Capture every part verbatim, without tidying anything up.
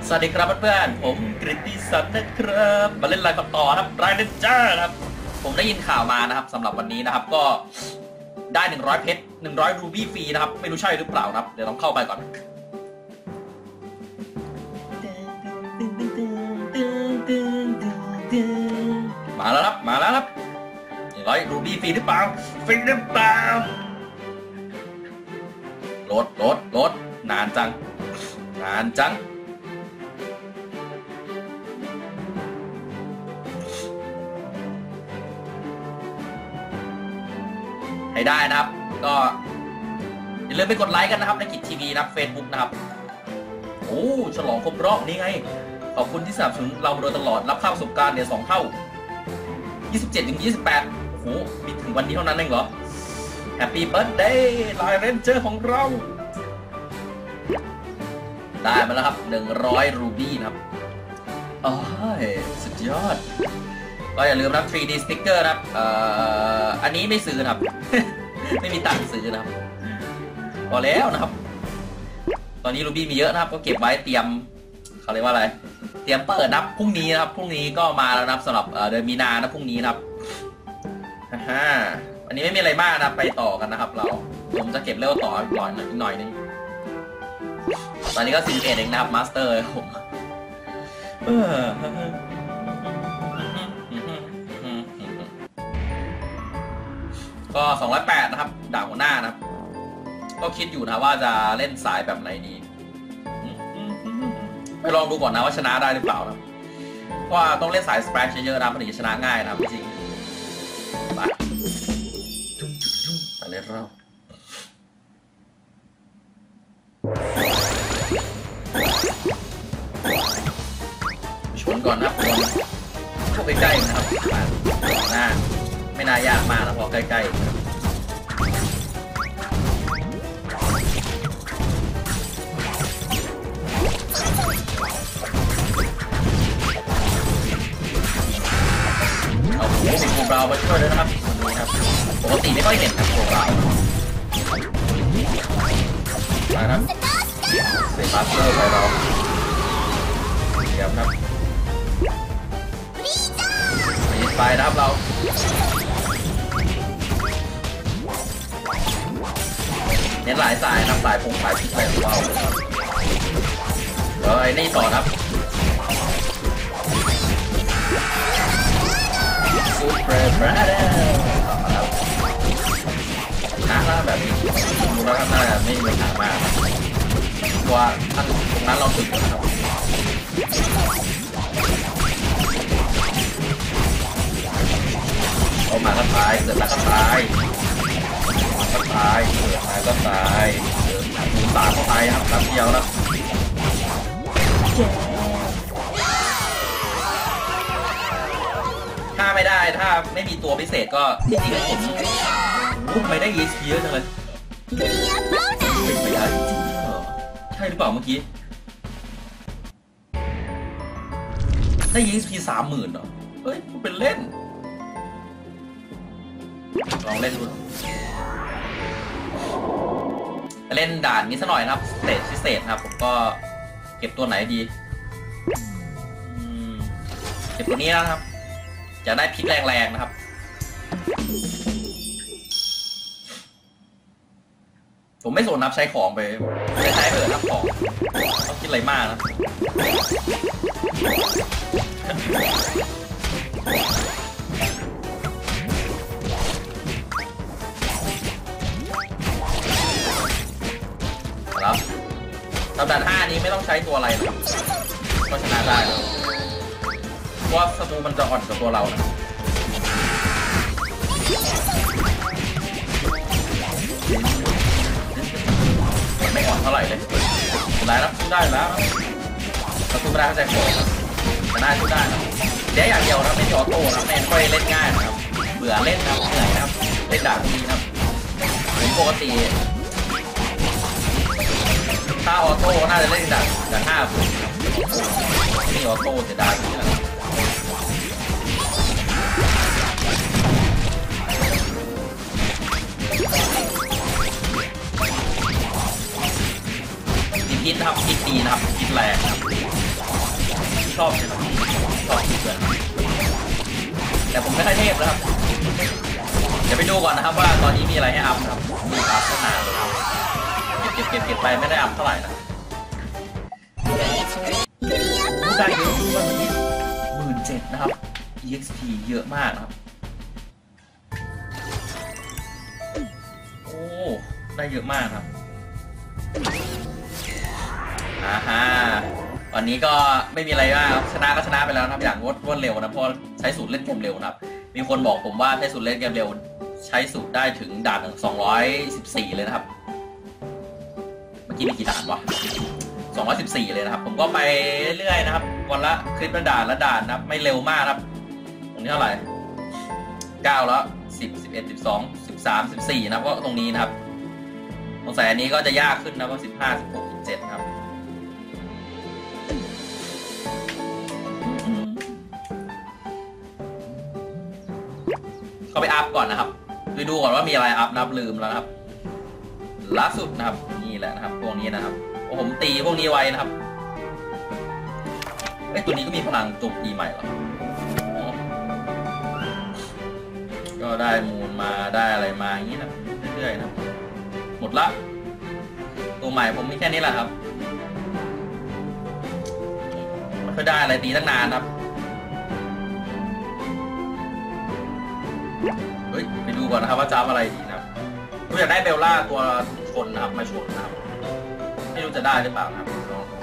สวัสดีครับเพื่อนๆผมกฤติศักดิ์นะครับมาเล่นไลฟ์ต่อครับไรเดนเจอร์ครับผมได้ยินข่าวมานะครับสำหรับวันนี้นะครับก็ได้หนึ่งร้อยเพชรหนึ่งร้อยรูบี้ฟรีนะครับไม่รู้ใช่หรือเปล่านะครับเดี๋ยวต้องเข้าไปก่อนมาแล้วครับมาแล้วครับหนึ่งร้อยรูบี้ฟรีหรือเปล่าฟรีหรือเปล่าโหลดโหลดโหลดนานจังนานจังให้ได้นะครับก็อย่าลืมไปกดไลค์กันนะครับในกิจทีวีนะครับเฟซบุ๊กนะครับโอ้ฉลองครบรอบนี้ไงขอบคุณที่สนับสนุนเราโดยตลอดรับค่าประสบการณ์เนี่ยสองเท่ายี่สิบเจ็ดถึงยี่สิบแปดโอ้โหมีถึงวันนี้เท่านั้นเองเหรอแฮปปี้เบิร์ธเดย์ไลน์เรนเจอร์ของเราได้มาแล้วครับหนึ่งร้อยรูบี้นะครับโอ้ยสุดยอดก็อย่าลืมนะ ทรี ดี sticker นะครับเอ่ออันนี้ไม่ซื้อนะครับ ไม่มีตังค์ซื้อนะครับพอแล้วนะครับตอนนี้รูบี้มีเยอะนะครับก็เก็บไว้เตรียมเขาเรียกว่าอะไรเตรียมเปิดนับพรุ่งนี้นะครับพรุ่งนี้ก็มาแล้วนะครับสำหรับเดือนมีนานะพรุ่งนี้นะครับฮ่าอันนี้ไม่มีอะไรมากนะไปต่อกันนะครับเราผมจะเก็บเร็วต่ออีกหน่อยอีกหน่อยนึงตอนนี้ก็สิบเอ็ดเองนะครับมาสเตอร์ผมก็สองร้อยแปดนะครับด่าหัวหน้านะครับก็คิดอยู่นะว่าจะเล่นสายแบบไหนดีไปลองดูก่อนนะว่าชนะได้หรือเปล่านะเพราะว่าต้องเล่นสายสเปรชเยอะๆนะมันถึงจะชนะง่ายนะครับจริงไปจุ๊บจุ๊บจุ๊บไปเลยเราชนก่อนนะครับชนใกล้ๆนะครับหน้าไม่น่ายากมากนะเพราะใกล้ๆเอาโอ้โหโคบราวมาช่วยด้วยนะครับดูครับปกติไม่ค่อยเห็นครับโคบราวมาครับเซฟาสเตอร์ไปเราเดี๋ยวครับไปยึดไปนะครับเราเน้นหลายสายนะสายพงสายพิษอะไรของเราเดี๋ยวไอ้นี่ต่อครับซูเปอร์บราเดอร์ต่อครับนะแล้วแบบนี้ดูแล้วน่าจะไม่มีปัญหามากเพราะว่าท่านตรงนั้นเราถึงนะครับเอามาก็ตายเกิดแล้วก็ตายก็ตายเกิดตายก็ตายดูตาก็ตายครับแป๊บเดียวแล้วถ้าไม่ได้ถ้าไม่มีตัวพิเศษก็จริงๆผมพูดไม่ได้ อี เอ็กซ์ พี เยอะจังเลยเป็นไปได้จริงเหรอใช่หรือเปล่าเมื่อกี้ได้ อี เอ็กซ์ พี สามหมื่นเหรอเฮ้ยพูดเป็นเล่นลองเล่นดูเล่นด่านนี้สักหน่อยนะครับสเตจพิเศษนะครับผมก็เก็บตัวไหนดีเก็บตัวนี้นะครับจะได้พิษแรงๆนะครับผมไม่สนนับใช้ของไปไม่ใช้เถอะนับของต้องคิดอะไรมากนะแล้วสัปดาห์ห้านี้ไม่ต้องใช้ตัวอะไรนะก็ชนะได้แล้วเพราะว่าศัตรูมันจะอ่อนกับตัวเรานะไม่อ่อนเท่าไหร่เลยสุดท้ายแล้วสู้ได้แล้วเราสู้ไม่ได้เข้าใจผมชนะสู้ได้นะเดี๋ยวอย่างเดียวนะไม่มีออโต้นะไม่ค่อยเล่นง่ายนะครับเบื่อเล่นนะเหนื่อยนะครับเล่นด่าดีนะครับผมปกติถ้าออโต้น่าจะเล่นด่าด่าห้าผมนี่ออโต้จะได้ที่ไหนพิษนะครับพิษดีนะครับพิษแรงครับชอบนะครับชอบเพื่อนแต่ผมไม่ค่อยเทพนะครับเดี๋ยวไปดูก่อนนะครับว่าตอนนี้มีอะไรให้อัพนะครับมีอัพขนาดเลยครับเก็บเก็บเก็บไปไม่ได้อัพเท่าไหร่นะได้เยอะวันนี้หมื่นเจ็ดนะครับ อี เอ็กซ์ พี เยอะมากนะครับโอ้ได้เยอะมากครับอ่าฮะวันนี้ก็ไม่มีอะไรมากชนะก็ชนะไปแล้วนะครับอย่างรวดรวดเร็วนะเพราะใช้สูตรเล่นเกมเร็วนะครับมีคนบอกผมว่าใช้สูตรเล่นเกมเร็วใช้สูตรได้ถึงด่านสองร้อยสิบสี่เลยนะครับเมื่อกี้มีกี่ด่านวะสองร้อยสิบสี่เลยนะครับผมก็ไปเรื่อยๆนะครับวันละคลิปละด่านละด่านนะครับไม่เร็วมากครับตรงนี้เท่าไหร่เก้าแล้วสิบ สิบเอ็ด สิบสอง สิบสาม สิบสี่นะครับก็ตรงนี้นะครับสงสัยอันนี้ก็จะยากขึ้นนะว่าสิบห้า สิบหก สิบเจ็ดครับก็ไปอัพก่อนนะครับไปดูก่อนว่ามีอะไรอัพนับลืมแล้วครับล่าสุดนะครับนี่แหละนะครับพวกนี้นะครับผมตีพวกนี้ไว้นะครับไอ้ตัวนี้ก็มีพลังโจมตีใหม่เหรอก็ได้มูลมาได้อะไรมาอย่างนี้นะเรื่อยๆนะหมดละตัวใหม่ผมมีแค่นี้แหละครับไม่ค่อยได้อะไรตีตั้งนานครับเฮ้ยไปดูก่อนนะครับว่าจะอะไรดีนะครับรู้อยากได้เบลล่าตัวชนนะครับมาชนนะครับไม่รู้จะได้หรือเปล่าครับ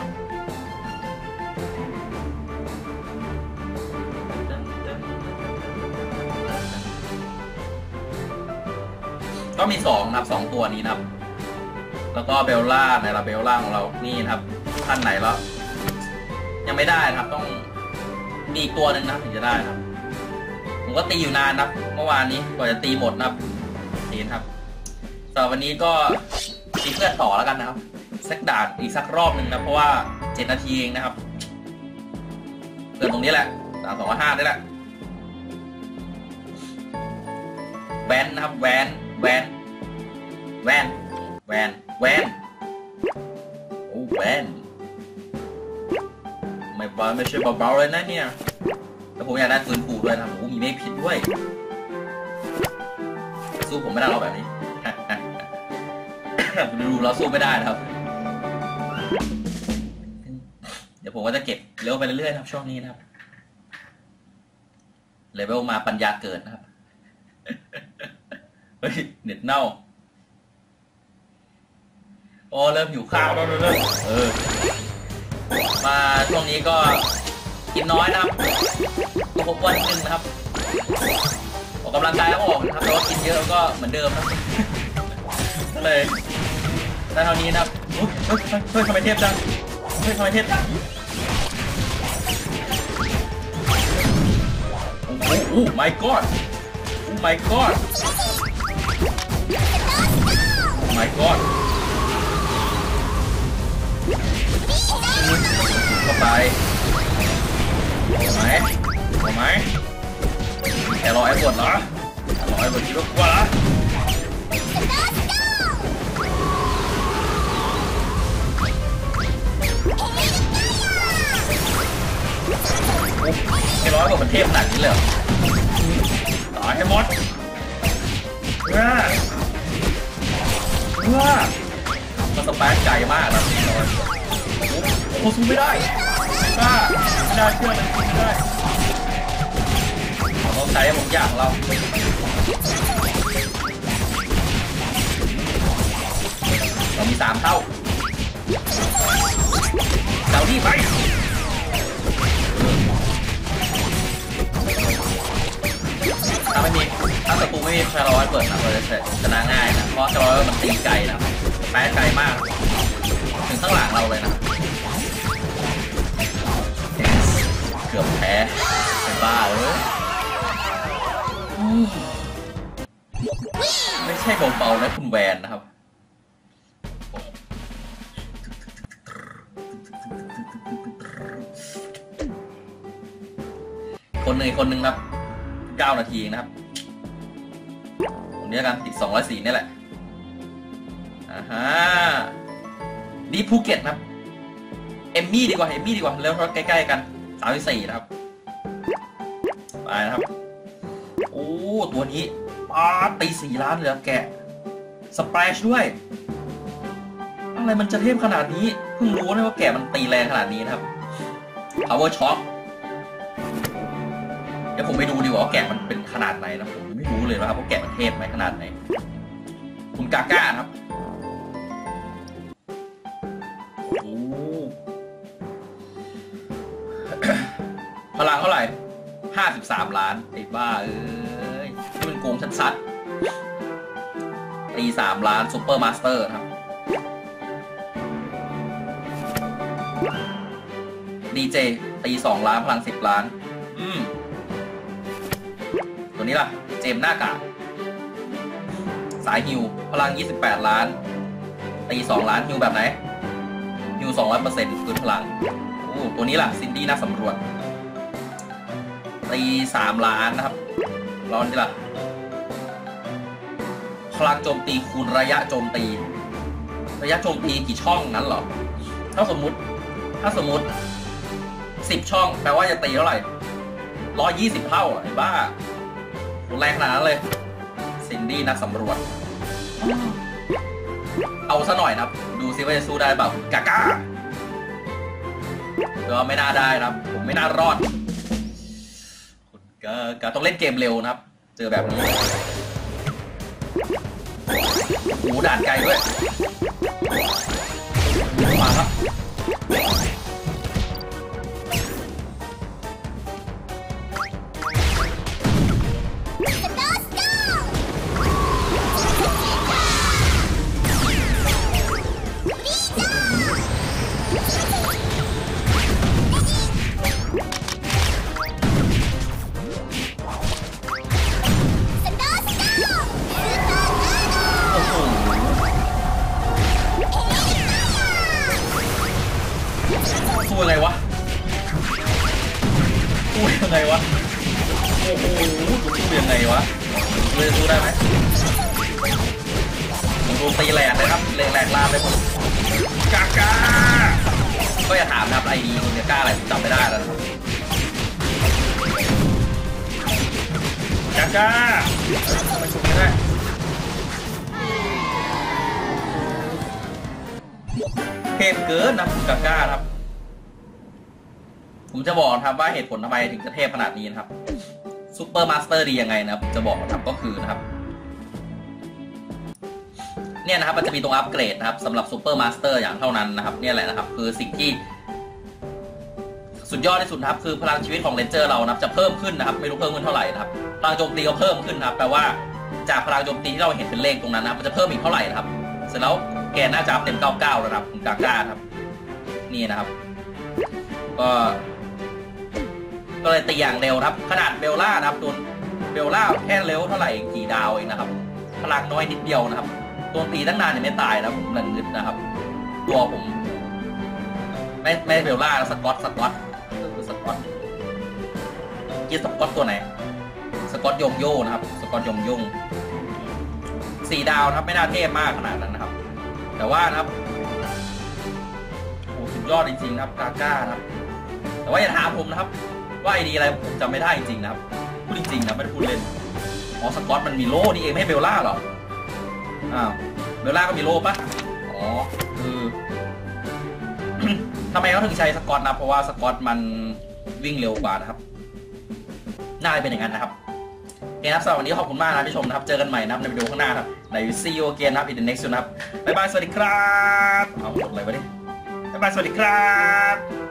ก็มีสองนะครับสองตัวนี้นะครับแล้วก็เบลล่าในละเบลล่าของเรานี่นะครับท่านไหนแล้วยังไม่ได้นะครับต้องมีอีกตัวหนึ่งนะถึงจะได้ครับผมก็ตีอยู่นานนะเมื่อวานนี้กว่าจะตีหมดนะครับนี่นะครับสำหรับวันนี้ก็ตีเพื่อนต่อแล้วกันนะครับสักด่านอีกสักรอบหนึ่งนะเพราะว่าเจ็ดนาทีเองนะครับเกิดตรงนี้แหละสามสองห้าได้แหละแวนนะครับแวนแวนแวนแวนแวนโอ้แวนไม่บอลไม่ใช่เบาๆเลยนะเนี่ยแล้วผมอยากได้ปืนผูด้วยนะผมมีไม่ผิดด้วยสู้ผมไม่ได้หรอกแบบนี้ดูเราสู้ไม่ได้นะครับเดี๋ยวผมก็จะเก็บเลเวลไปเรื่อยๆครับช่วงนี้นะครับเลเวลมาปัญญาเกิดนะครับเฮ้ยเน็ตเน่าโอ้เริ่มหิวข้าวแล้วเริ่มเออมาช่วงนี้ก็กินน้อยนะครับก็พบวันหนึ่งนะครับออกกำลังกายแล้วออกนะครับแต่ว่ากินเยอะก็เหมือนเดิมนะก็เลยได้เท่านี้นะครับเฮ้ยเฮ้ยเฮ้ยทำไมเทพจังเฮ้ยทำไมเทพจังโอ้โหโอ้ my god โอ้ my god โอ้ my god เข้าไปเอาไหมเอาไหมแค่รอไอ้บทเหรอรอไอ้บทคิดว่ากว่าไอ้ร้อยกว่ามันเทพขนาดนี้เลยต่อให้หมดว้าว้ามันสเปคไกลมากนะโอ้โหสู้ไม่ได้บ้าไม่ได้เชื่อมันไม่ได้เราต้องใช้ผมอย่างเราเรามีสามเท่าเจ้าที่ไปถ้าไม่มีถ้าศัตรูไม่มีคาร์ลอยเปิดนะเราจะชนะง่ายนะเพราะคาร์ลอยมันตีไกลนะแพ้ไกลมากถึงข้างหลังเราเลยนะเกือบแพ้เป็นบ้าเลยไม่ใช่เบาๆนะคุณแวนนะครับคนหนึ่งคนหนึ่งครับเก้านาทีนะครับตรงนี้กันอีกสองร้อยสี่นี่แหละอ่าฮะนี่ภูเก็ตครับเอมมี่ดีกว่าเอมมี่ดีกว่าแล้วใกล้ๆกันสามสิบสี่นะครับไปนะครับโอ้ตัวนี้ป้าตีสี่ล้านเหลือแกะสเปรชด้วยอะไรมันจะเทพขนาดนี้เพิ่งรู้นะว่าแกะมันตีแรงขนาดนี้นะครับ power shock เดี๋ยวผมไปดูดีกว่าว่าแกะมันเป็นขนาดไหนนะผมไม่รู้เลยนะครับว่าแกะมันเทพไหมขนาดไหนคุณกาก้าครับโอ้พลังเท่าไหร่ห้าสิบสามล้านไอ้บ้าเอ้ยนี่มันโกงชัดๆตีสามล้านซูเปอร์มาสเตอร์ครับดีเจตีสองล้านพลังสิบล้านอืมตัวนี้ล่ะเจมหน้ากากสายฮิวพลังยี่สิบแปดล้านตีสองล้านฮิวแบบไหนฮิวสองร้อยเปอร์เซ็นต์คืนพลังโอ้ตัวนี้ล่ะซินดี้นักสำรวจตีสามล้านนะครับรอนนี่ล่ะพลังโจมตีคูณระยะโจมตีระยะโจมตีกี่ช่องนั้นเหรอถ้าสมมุติถ้าสมมุติสิบช่องแปลว่าจะตีเท่าไหร่ร้อยยี่สิบเท่าไอ้บ้าแรงขนาดนั้นเลยซินดี้นักสำรวจเอาซะหน่อยนะครับดูซิว่าจะสู้ได้แบบกาก้าก็ไม่น่าได้นะครับผมไม่น่ารอดคุณกากาต้องเล่นเกมเร็วนะครับเจอแบบนี้โอ้ด่านไกลด้วยมาครับสู้ยังไงวะสู้ยังไงวะโอ้โหสู้ยังไงวะเลยสู้ได้ไหมผมโดนตีแหลกเลยครับแหลกแหลกลามเลยผมกาก้าก็อย่าถามนะครับไอดีคุณกาก้าอะไรจำไม่ได้แล้วนะครับกาก้าทำไมชุบไม่ได้เทพเกินนะกาก้าครับผมจะบอกครับว่าเหตุผลทำไมถึงจะเทพขนาดนี้นะครับซูเปอร์มาสเตอร์ดียังไงนะครับจะบอกนะครับก็คือนะครับเนี่ยนะครับมันจะมีตรงอัปเกรดนะครับสำหรับซูเปอร์มาสเตอร์อย่างเท่านั้นนะครับเนี่ยแหละนะครับคือสิ่งที่สุดยอดที่สุดนะครับคือพลังชีวิตของเรนเจอร์เรานะครับจะเพิ่มขึ้นนะครับไม่รู้เพิ่มขึ้นเท่าไหร่นะครับพลังโจมตีก็เพิ่มขึ้นนะครับแปลว่าจากพลังโจมตีที่เราเห็นเป็นเลขตรงนั้นนะครับมันจะเพิ่มอีกเท่าไหร่นะครับเสร็จแล้วแกน่าจะอัพเต็มเก้าสิบเก้าแล้วนะครับคุณกาก้าครับนี่นะครับก็ก็เลยตีอย่างเร็วครับขนาดเบลล่านะครับโดนเบลล่าแค่เร็วเท่าไหร่กี่ดาวเองนะครับพลังน้อยนิดเดียวนะครับตัวตีตั้งนานเนี่ยไม่ตายนะผมหนึ่งนิดนะครับตัวผมไม่ไม่เบลล่าสกอตสกอตก็คือสกอตกี่สกอตตัวไหนสกอตยงโย่นะครับสกอตยงโย่สี่ดาวนะครับไม่น่าเทพมากขนาดนั้นนะครับแต่ว่านะครับโอ้สุดยอดจริงๆนะครับกาก้านะครับแต่ว่าอย่าถามผมนะครับว่าไอดีอะไรผมจำไม่ได้จริงๆนะครับพูดจริงๆนะไม่ได้พูดเล่นอ๋อสกอตมันมีโล่นี่เองไม่ให้เบลล่าหรออ้าวเบลล่าก็มีโล่ปะอ๋อคือทำไมเขาถึงใช้สกอตนะเพราะว่าสกอตมันวิ่งเร็วกว่านะครับน่าจะเป็นอย่างนั้นนะครับโอเคครับสำหรับวันนี้ขอบคุณมากนะที่ชมนะครับเจอกันใหม่นะครับในวิดีโอข้างหน้าครับใน See you again นะครับ in the next one นะครับบ๊ายบายสวัสดีครับเอาหมดเลยไปดิบ๊ายบายสวัสดีครับ